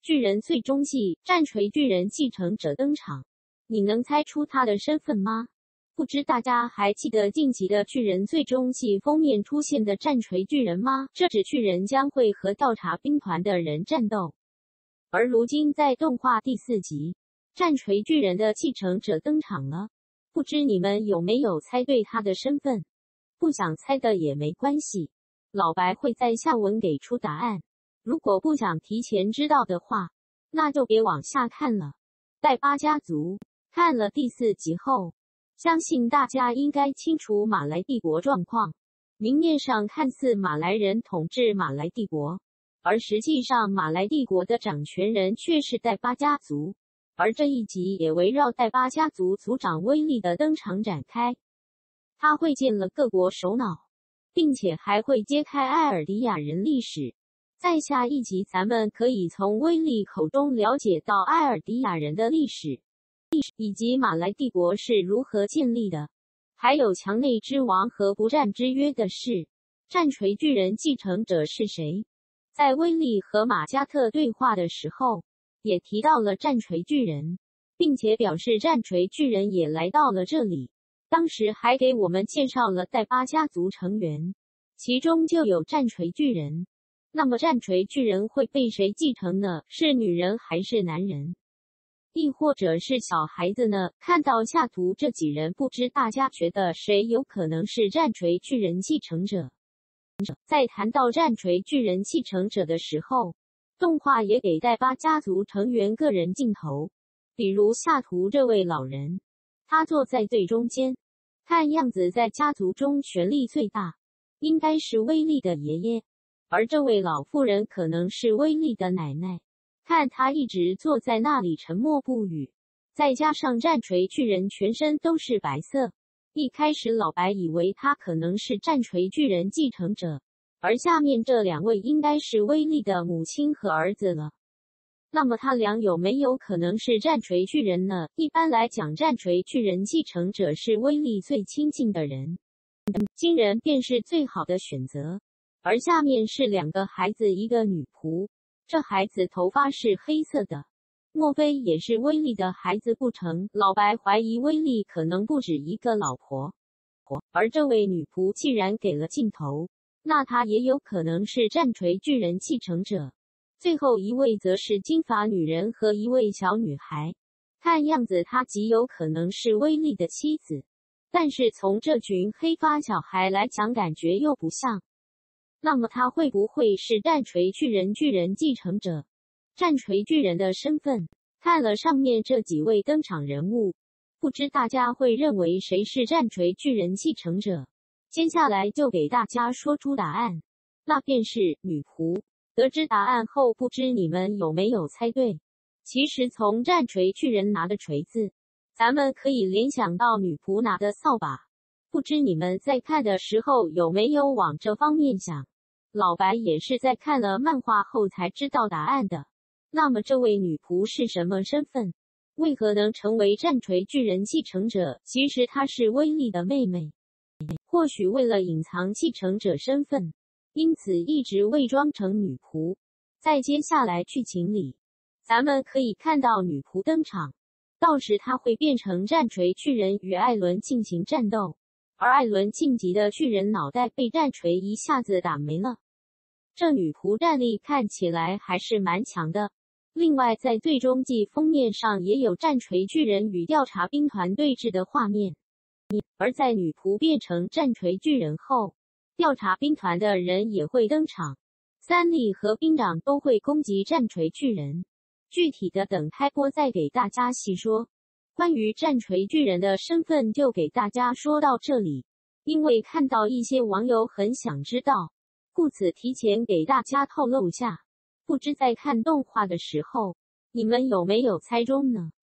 巨人最终季战锤巨人继承者登场，你能猜出他的身份吗？不知大家还记得晋级的巨人最终季封面出现的战锤巨人吗？这指巨人将会和调查兵团的人战斗。而如今在动画第4集，战锤巨人的继承者登场了，不知你们有没有猜对他的身份？不想猜的也没关系，老白会在下文给出答案。如果不想提前知道的话，那就别往下看了。戴巴家族看了第4集后，相信大家应该清楚马来帝国状况。明面上看似马来人统治马来帝国，而实际上马来帝国的掌权人却是戴巴家族。而这一集也围绕戴巴家族族长威利的登场展开。他会见了各国首脑，并且还会揭开艾尔迪亚人历史。在下一集咱们可以从威利口中了解到艾尔迪亚人的历史，以及马来帝国是如何建立的，还有墙内之王和不战之约的事。战锤巨人继承者是谁？在威利和马加特对话的时候，也提到了战锤巨人，并且表示战锤巨人也来到了这里。当时还给我们介绍了戴巴家族成员，其中就有战锤巨人。那么战锤巨人会被谁继承呢？是女人还是男人？亦或者是小孩子呢？看到下图这几人，不知大家觉得谁有可能是战锤巨人继承者？在谈到战锤巨人继承者的时候，动画也给戴巴家族成员个人镜头，比如下图这位老人，他坐在最中间，看样子在家族中权力最大，应该是威利的爷爷。而这位老妇人可能是威利的奶奶，看她一直坐在那里沉默不语，再加上战锤巨人全身都是白色，一开始老白以为他可能是战锤巨人继承者，而下面这2位应该是威利的母亲和儿子了。那么他俩有没有可能是战锤巨人呢？一般来讲，战锤巨人继承者是威利最亲近的人，金人便是最好的选择。而下面是2个孩子，一个女仆，这孩子头发是黑色的，莫非也是威利的孩子不成？老白怀疑威利可能不止一个老婆，而这位女仆既然给了镜头，那她也有可能是战锤巨人继承者。最后一位则是金发女人和一位小女孩，看样子她极有可能是威利的妻子，但是从这群黑发小孩来讲，感觉又不像。那么他会不会是战锤巨人继承者？战锤巨人的身份，看了上面这几位登场人物，不知大家会认为谁是战锤巨人继承者？接下来就给大家说出答案，那便是女仆。得知答案后，不知你们有没有猜对？其实从战锤巨人拿的锤子，咱们可以联想到女仆拿的扫把。不知你们在看的时候有没有往这方面想？老白也是在看了漫画后才知道答案的。那么这位女仆是什么身份？为何能成为战锤巨人继承者？其实她是威利的妹妹，或许为了隐藏继承者身份，因此一直伪装成女仆。在接下来剧情里，咱们可以看到女仆登场，到时她会变成战锤巨人与艾伦进行战斗。而艾伦晋级的巨人脑袋被战锤一下子打没了，这女仆战力看起来还是蛮强的。另外在最终季封面上也有战锤巨人与调查兵团对峙的画面，而在女仆变成战锤巨人后，调查兵团的人也会登场，三笠和兵长都会攻击战锤巨人，具体的等开播再给大家细说。关于战锤巨人的身份就给大家说到这里，因为看到一些网友很想知道，故此提前给大家透露下。不知在看动画的时候，你们有没有猜中呢？